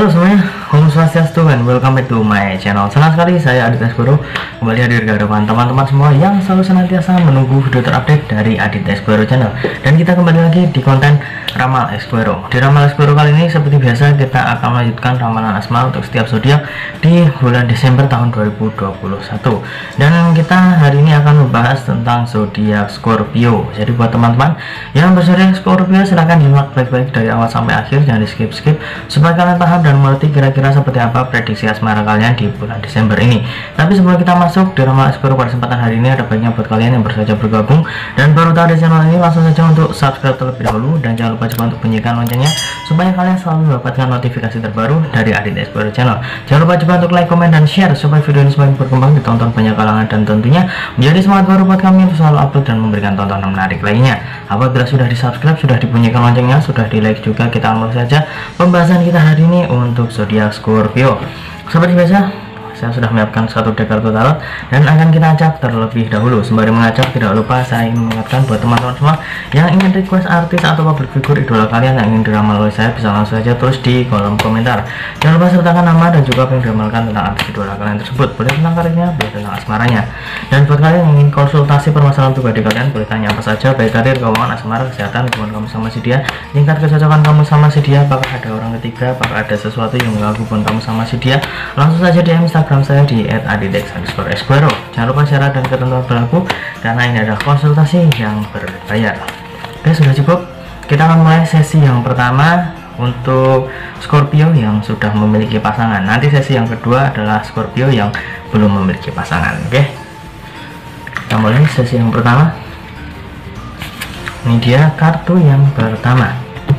Halo semuanya, Om Swastiastu and welcome back to my channel. Senang sekali saya Adit S Guru kembali hadir ke hadapan teman-teman semua yang selalu senantiasa menunggu video terupdate dari Adit S Guru channel. Dan kita kembali lagi di konten Ramal S Guru. Di Ramal S Guru kali ini seperti biasa kita akan melanjutkan ramalan asma untuk setiap zodiak di bulan Desember tahun 2021. Dan kita hari ini akan membahas tentang zodiak Scorpio. Jadi buat teman-teman yang berzodiak Scorpio silahkan disimak baik-baik dari awal sampai akhir, jangan di skip-skip supaya kalian paham dan mengerti kira-kira seperti apa prediksi asmara kalian di bulan Desember ini. Tapi sebelum kita masuk di Ramal S Guru pada kesempatan hari ini, ada baiknya buat kalian yang baru saja bergabung dan baru tahu di channel ini, langsung saja untuk subscribe terlebih dahulu dan jangan lupa juga untuk bunyikan loncengnya supaya kalian selalu mendapatkan notifikasi terbaru dari Adit S Guru channel. Jangan lupa juga untuk like, komen, dan share supaya video ini semakin berkembang, ditonton banyak kalangan dan tentunya menjadi semangat baru buat kami untuk selalu upload dan memberikan tontonan menarik lainnya. Apabila sudah di subscribe, sudah dibunyikan loncengnya, sudah di like juga, kita langsung saja pembahasan kita hari ini untuk zodiak Scorpio. Seperti biasa, saya sudah menyiapkan satu deck kartu tarot dan akan kita acak terlebih dahulu. Sembari mengacak, tidak lupa saya ingin mengingatkan buat teman-teman semua yang ingin request artis atau public figure idola kalian yang ingin diramal oleh saya, bisa langsung saja tulis di kolom komentar. Jangan lupa sertakan nama dan juga apa yang diramalkan tentang artis idola kalian tersebut, boleh tentang karirnya, boleh tentang asmaranya. Dan buat kalian yang ingin konsultasi permasalahan pribadi kalian, boleh tanya apa saja, baik karir, keuangan, asmara, kesehatan, hubungan kamu sama si dia, tingkat kecocokan kamu sama si dia, apakah ada orang ketiga, apakah ada sesuatu yang mengganggu hubungan kamu sama si dia, langsung saja DM Instagram saya di @aditex_square. Jangan lupa syarat dan ketentuan berlaku karena ini adalah konsultasi yang berbayar. Oke, sudah cukup. Kita akan mulai sesi yang pertama untuk Scorpio yang sudah memiliki pasangan. Nanti sesi yang kedua adalah Scorpio yang belum memiliki pasangan. Oke, kita mulai sesi yang pertama. Ini dia kartu yang pertama.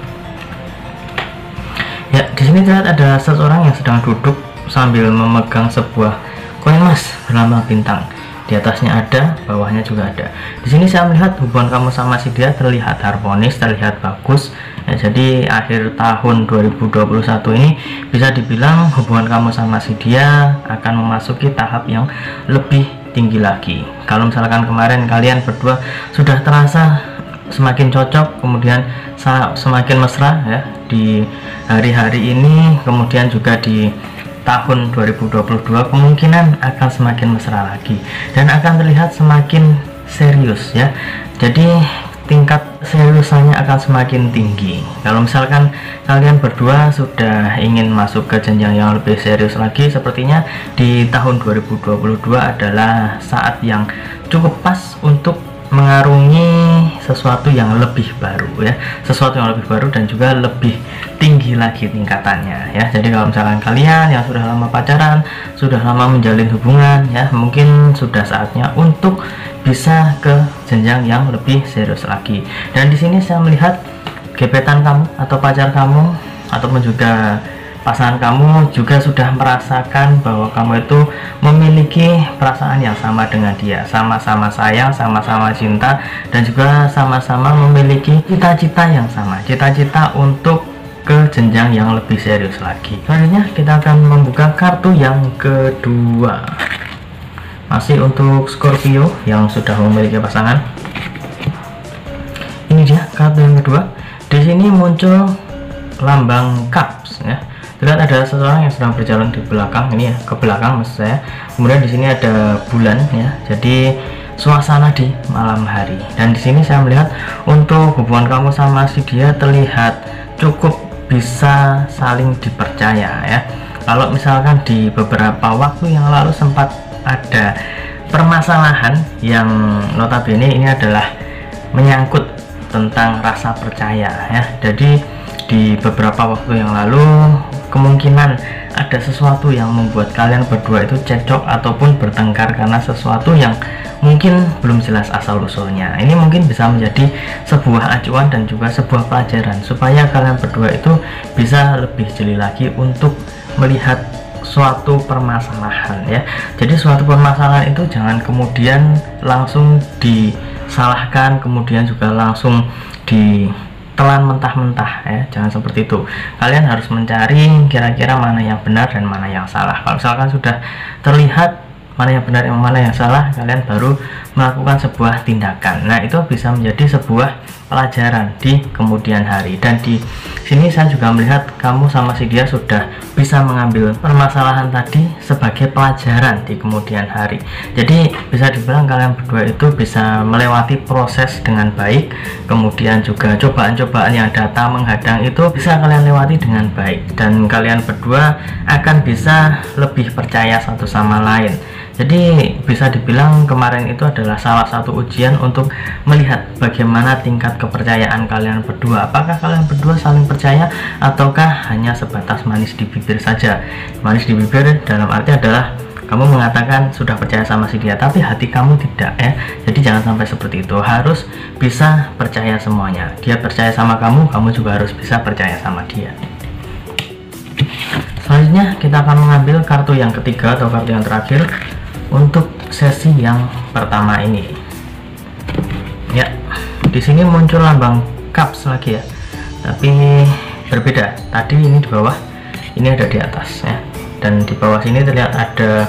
Ya, di sini terlihat ada seseorang yang sedang duduk sambil memegang sebuah koin emas bernama bintang. Di atasnya ada, bawahnya juga ada. Di sini saya melihat hubungan kamu sama si dia terlihat harmonis, terlihat bagus. Ya, jadi akhir tahun 2021 ini bisa dibilang hubungan kamu sama si dia akan memasuki tahap yang lebih tinggi lagi. Kalau misalkan kemarin kalian berdua sudah terasa semakin cocok, kemudian semakin mesra ya di hari-hari ini, kemudian juga di tahun 2022 kemungkinan akan semakin mesra lagi dan akan terlihat semakin serius ya. Jadi tingkat seriusannya akan semakin tinggi. Kalau misalkan kalian berdua sudah ingin masuk ke jenjang yang lebih serius lagi, sepertinya di tahun 2022 adalah saat yang cukup pas untuk mengarungi sesuatu yang lebih baru ya, sesuatu yang lebih baru dan juga lebih tinggi lagi tingkatannya ya. Jadi kalau misalkan kalian yang sudah lama pacaran, sudah lama menjalin hubungan ya, mungkin sudah saatnya untuk bisa ke jenjang yang lebih serius lagi. Dan di sini saya melihat gebetan kamu atau pacar kamu ataupun juga pasangan kamu juga sudah merasakan bahwa kamu itu memiliki perasaan yang sama dengan dia, sama-sama sayang, sama-sama cinta, dan juga sama-sama memiliki cita-cita yang sama, cita-cita untuk ke jenjang yang lebih serius lagi. Selanjutnya kita akan membuka kartu yang kedua, masih untuk Scorpio yang sudah memiliki pasangan. Ini dia kartu yang kedua. Di sini muncul lambang cups ya. Lihat ada seseorang yang sedang berjalan di belakang ini ya, ke belakang maksud saya. Kemudian di sini ada bulan ya. Jadi suasana di malam hari. Dan di sini saya melihat untuk hubungan kamu sama si dia terlihat cukup bisa saling dipercaya ya. Kalau misalkan di beberapa waktu yang lalu sempat ada permasalahan yang notabene ini adalah menyangkut tentang rasa percaya ya. Jadi di beberapa waktu yang lalu kemungkinan ada sesuatu yang membuat kalian berdua itu cekcok ataupun bertengkar karena sesuatu yang mungkin belum jelas asal usulnya. Ini mungkin bisa menjadi sebuah acuan dan juga sebuah pelajaran supaya kalian berdua itu bisa lebih jeli lagi untuk melihat suatu permasalahan ya. Jadi suatu permasalahan itu jangan kemudian langsung disalahkan, kemudian juga langsung ditelan mentah-mentah ya, jangan seperti itu. Kalian harus mencari kira-kira mana yang benar dan mana yang salah. Kalau misalkan sudah terlihat mana yang benar, mana yang salah, kalian baru melakukan sebuah tindakan. Nah, itu bisa menjadi sebuah pelajaran di kemudian hari. Dan di sini saya juga melihat kamu sama si dia sudah bisa mengambil permasalahan tadi sebagai pelajaran di kemudian hari. Jadi bisa dibilang kalian berdua itu bisa melewati proses dengan baik, kemudian juga cobaan-cobaan yang datang menghadang itu bisa kalian lewati dengan baik, dan kalian berdua akan bisa lebih percaya satu sama lain. Jadi bisa dibilang kemarin itu adalah salah satu ujian untuk melihat bagaimana tingkat kepercayaan kalian berdua. Apakah kalian berdua saling percaya ataukah hanya sebatas manis di bibir saja. Manis di bibir dalam arti adalah kamu mengatakan sudah percaya sama si dia, tapi hati kamu tidak ya. Jadi jangan sampai seperti itu, harus bisa percaya semuanya. Dia percaya sama kamu, kamu juga harus bisa percaya sama dia. Selanjutnya kita akan mengambil kartu yang ketiga atau kartu yang terakhir untuk sesi yang pertama ini. Ya, di sini muncul lambang cups lagi ya, tapi berbeda. Tadi ini di bawah, ini ada di atas ya, dan di bawah sini terlihat ada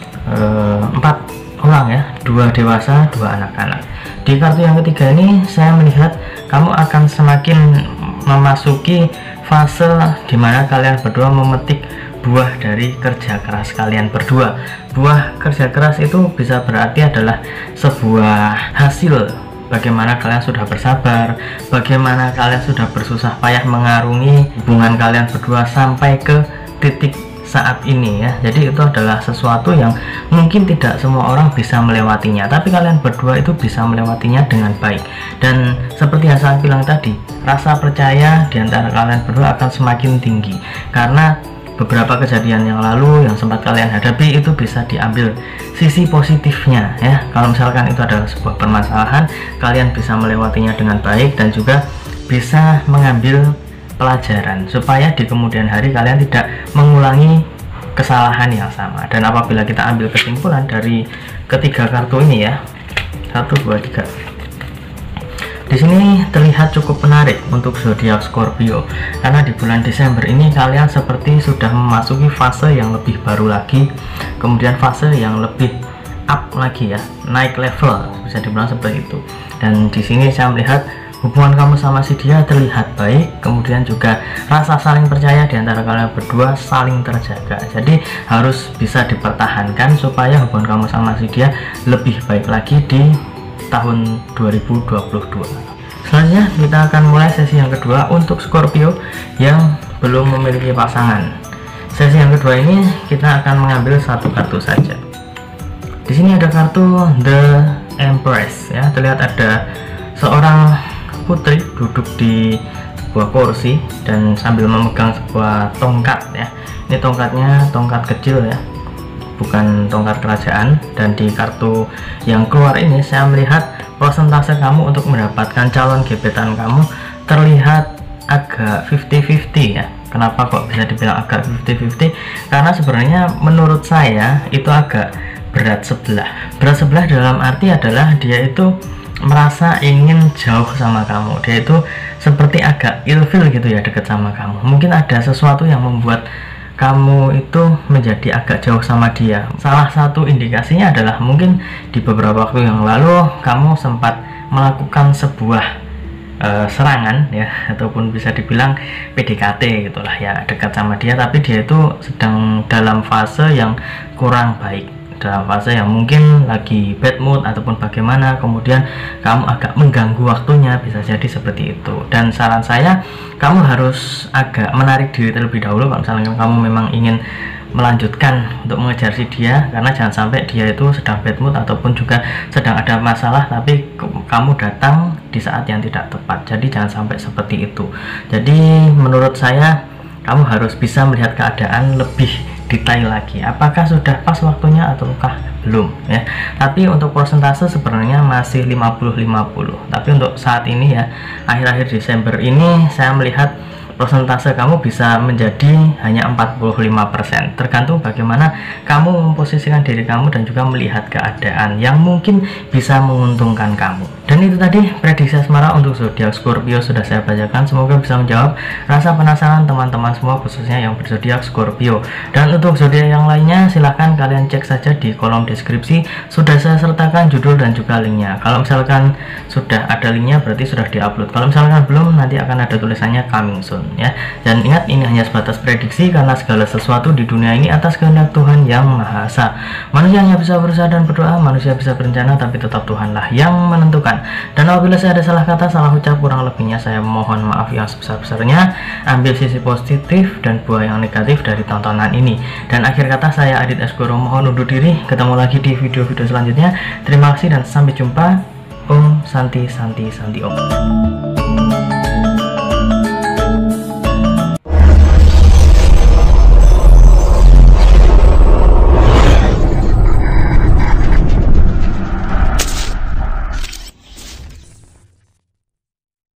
4 orang ya, 2 dewasa, 2 anak-anak. Di kartu yang ketiga ini saya melihat kamu akan semakin memasuki fase dimana kalian berdua memetik buah dari kerja keras kalian berdua. Buah kerja keras itu bisa berarti adalah sebuah hasil bagaimana kalian sudah bersabar, bagaimana kalian sudah bersusah payah mengarungi hubungan kalian berdua sampai ke titik saat ini ya. Jadi itu adalah sesuatu yang mungkin tidak semua orang bisa melewatinya, tapi kalian berdua itu bisa melewatinya dengan baik. Dan seperti yang saya bilang tadi, rasa percaya di antara kalian berdua akan semakin tinggi karena beberapa kejadian yang lalu yang sempat kalian hadapi itu bisa diambil sisi positifnya ya. Kalau misalkan itu adalah sebuah permasalahan, kalian bisa melewatinya dengan baik dan juga bisa mengambil pelajaran supaya di kemudian hari kalian tidak mengulangi kesalahan yang sama. Dan apabila kita ambil kesimpulan dari ketiga kartu ini ya, 1, 2, 3, di sini terlihat cukup menarik untuk zodiak Scorpio karena di bulan Desember ini kalian seperti sudah memasuki fase yang lebih baru lagi, kemudian fase yang lebih up lagi ya, naik level, bisa dibilang seperti itu. Dan di sini saya melihat hubungan kamu sama si dia terlihat baik, kemudian juga rasa saling percaya di antara kalian berdua saling terjaga. Jadi harus bisa dipertahankan supaya hubungan kamu sama si dia lebih baik lagi di tahun 2022. Selanjutnya kita akan mulai sesi yang kedua untuk Scorpio yang belum memiliki pasangan. Sesi yang kedua ini kita akan mengambil 1 kartu saja. Di sini ada kartu The Empress ya, terlihat ada seorang putri duduk di sebuah kursi dan sambil memegang sebuah tongkat ya. Ini tongkatnya tongkat kecil ya, bukan tongkat kerajaan. Dan di kartu yang keluar ini saya melihat persentase kamu untuk mendapatkan calon gebetan kamu terlihat agak 50-50 ya. Kenapa kok bisa dibilang agak 50-50? Karena sebenarnya menurut saya itu agak berat sebelah. Berat sebelah dalam arti adalah dia itu merasa ingin jauh sama kamu, dia itu seperti agak ilfil gitu ya dekat sama kamu. Mungkin ada sesuatu yang membuat kamu itu menjadi agak jauh sama dia. Salah satu indikasinya adalah mungkin di beberapa waktu yang lalu kamu sempat melakukan sebuah serangan ya, ataupun bisa dibilang PDKT gitulah ya, dekat sama dia, tapi dia itu sedang dalam fase yang kurang baik, dalam fase yang mungkin lagi bad mood ataupun bagaimana, kemudian kamu agak mengganggu waktunya, bisa jadi seperti itu. Dan saran saya, kamu harus agak menarik diri terlebih dahulu kalau misalnya kamu memang ingin melanjutkan untuk mengejar si dia, karena jangan sampai dia itu sedang bad mood ataupun juga sedang ada masalah tapi kamu datang di saat yang tidak tepat. Jadi jangan sampai seperti itu. Jadi menurut saya kamu harus bisa melihat keadaan lebih detail lagi, apakah sudah pas waktunya ataukah belum ya. Tapi untuk persentase sebenarnya masih 50-50. Tapi untuk saat ini ya, akhir-akhir Desember ini saya melihat persentase kamu bisa menjadi hanya 45%, tergantung bagaimana kamu memposisikan diri kamu dan juga melihat keadaan yang mungkin bisa menguntungkan kamu. Dan itu tadi prediksi asmara untuk zodiak Scorpio sudah saya bacakan, semoga bisa menjawab rasa penasaran teman-teman semua, khususnya yang berzodiak Scorpio. Dan untuk zodiak yang lainnya silahkan kalian cek saja di kolom deskripsi, sudah saya sertakan judul dan juga linknya. Kalau misalkan sudah ada linknya berarti sudah diupload, kalau misalkan belum nanti akan ada tulisannya coming soon ya. Dan ingat, ini hanya sebatas prediksi karena segala sesuatu di dunia ini atas kehendak Tuhan Yang Maha Esa. Manusia hanya bisa berusaha dan berdoa, manusia bisa berencana, tapi tetap Tuhanlah yang menentukan. Dan apabila saya ada salah kata, salah ucap, kurang lebihnya saya mohon maaf yang sebesar-besarnya. Ambil sisi positif dan buang yang negatif dari tontonan ini. Dan akhir kata, saya Adit Esgoro mohon undur diri. Ketemu lagi di video-video selanjutnya. Terima kasih dan sampai jumpa. Om Santi Santi Santi Om.